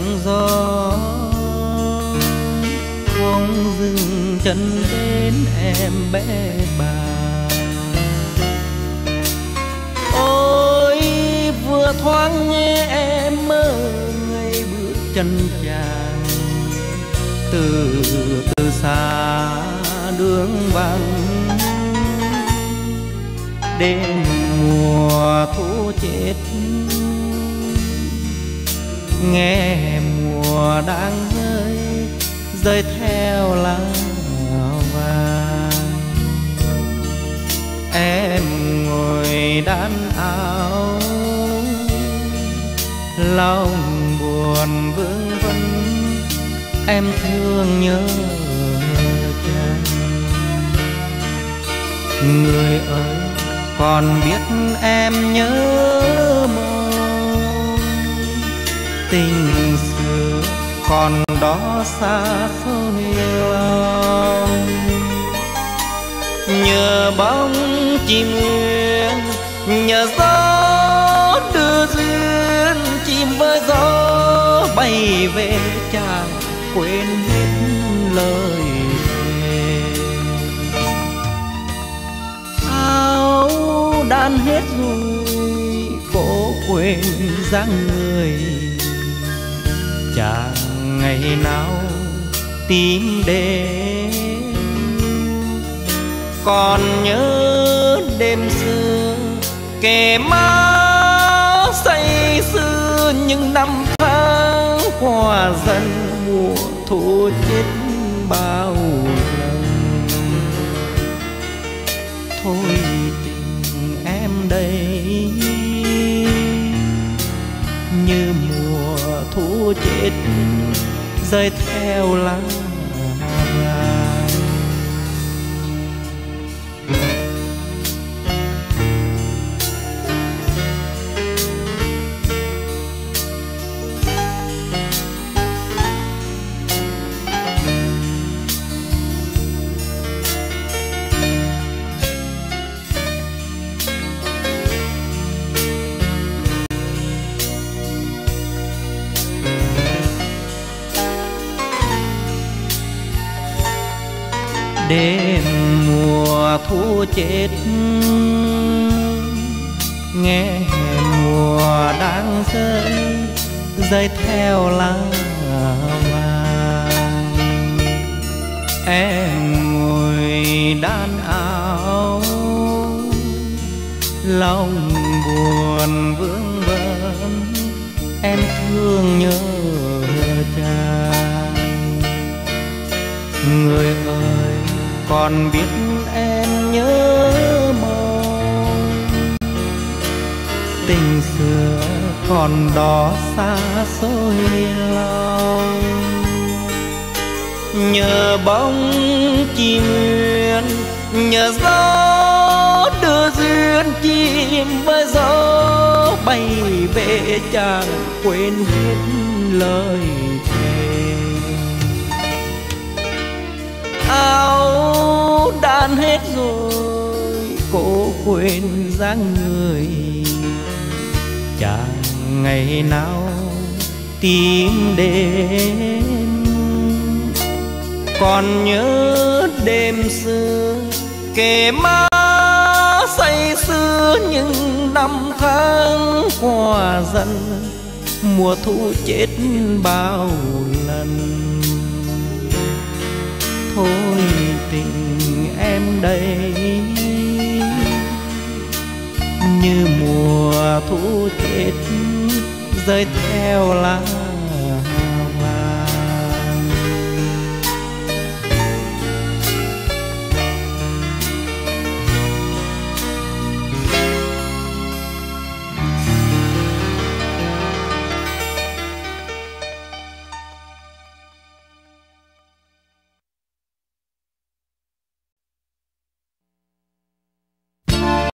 gió không dừng chân đến em bé bà. Ôi vừa thoáng nghe em mơ ngày bước chân chàng từ xa đường vắng. Đêm mùa thu chết nghe mùa đang rơi theo lá vàng. Em ngồi đan áo lòng buồn vương vấn, em thương nhớ chàng. Người ơi còn biết em nhớ mong tình xưa còn đó xa xôi lòng. Nhờ bóng chim nguyên nhờ gió đưa duyên, chim với gió bay về chàng quên hết lời thề. Áo đan hết rồi cố quên dáng người, chàng ngày nào tìm đến. Còn nhớ đêm xưa kề má say sưa, những năm tháng qua dần mùa thu chết bao lần. Thôi tình em đây như mùa thu chết rơi theo lá vàng. Đêm mùa thu chết nghe mùa đang rơi theo lá vàng. Em ngồi đan áo lòng buồn vương vấn, em thương nhớ chàng. Người ơi còn biết em nhớ mong tình xưa còn đó xa xôi lòng. Nhờ bóng chim nguyên nhờ gió đưa duyên, chim với gió bay về chàng quên hết lời thề. Áo đan hết rồi cố quên dáng người, chàng ngày nào tìm đến. Còn nhớ đêm xưa kề má say sưa, những năm tháng qua dần mùa thu chết bao lần. Thôi tình em đây như mùa thu chết rơi theo lá